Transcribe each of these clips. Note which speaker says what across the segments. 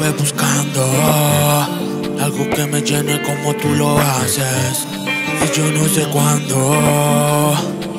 Speaker 1: estoy buscando algo que me llene como tú lo haces, y yo no sé cuándo,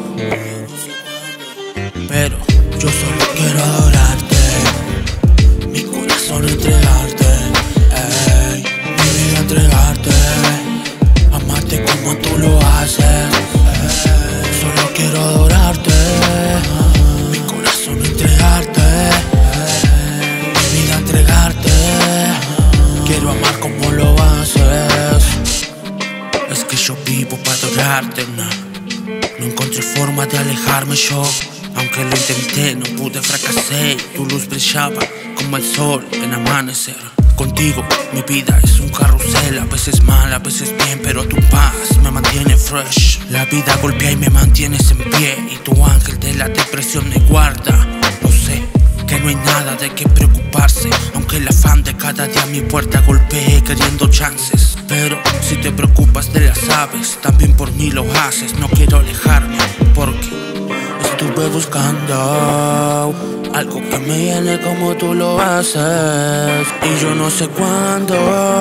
Speaker 1: pero yo solo quiero adorarte, mi corazón entregarte, ey, mi vida entregarte, amarte como tú lo haces, ey, solo quiero adorarte, mi corazón entregarte, ey, mi vida entregarte, quiero amar como lo haces. Es que yo vivo para adorarte, no encontré forma de alejarme yo. Aunque lo intenté, no pude, fracasé. Tu luz brillaba como el sol en amanecer. Contigo mi vida es un carrusel, a veces mal, a veces bien, pero tu paz me mantiene fresh. La vida golpea y me mantienes en pie, y tu ángel de la depresión me guarda. No sé, que no hay nada de qué preocuparse, aunque el afán de cada día mi puerta golpee queriendo chances. Pero si te preocupas de las aves, también por mí lo haces. No quiero alejarme porque estuve buscando algo que me llene como tú lo haces, y yo no sé cuándo.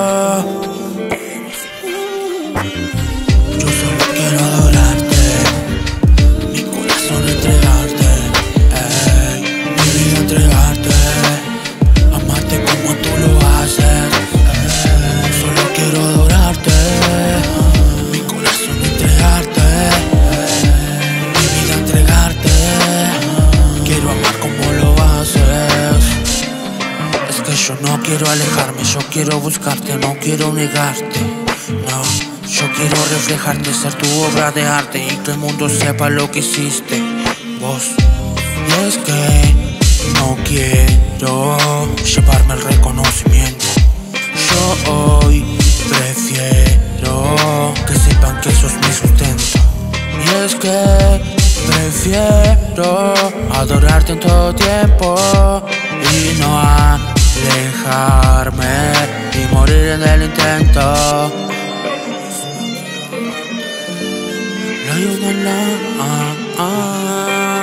Speaker 1: Yo solo quiero adorarte, mi corazón entregarte, ey, mi vida entregarte, amarte como tú lo haces, ey, solo quiero adorarte, mi corazón entregarte, ey, mi vida entregarte, quiero amar como lo haces. Es que yo no quiero alejarme, yo quiero buscarte, no quiero negarte, no. Yo quiero reflejarte, ser tu obra de arte, y que el mundo sepa lo que hiciste vos. Y es que no quiero llevarme el reconocimiento, yo hoy prefiero que sepan que sos mi sustento. Y es que prefiero adorarte en todo tiempo y no alejarme y morir en el intento. La, la, la,